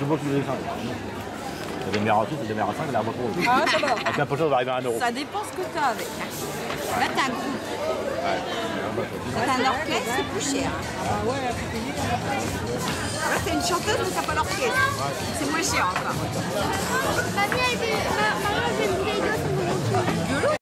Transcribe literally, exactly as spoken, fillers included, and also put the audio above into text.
C'est moi qui vous ai cinq. C'est des meilleurs à six, c'est des meilleurs à cinq, il y en a pas trop. Ah, ça va. Avec un pochon, on va arriver à un euro. Ça dépend ce que tu as avec. Là, tu as un groupe. Ouais. Quand tu as un orchestre, c'est plus cher. Ah ouais, là, tu as une chanteuse, mais tu n'as pas l'orchestre. C'est moins cher encore. Mamie, elle est...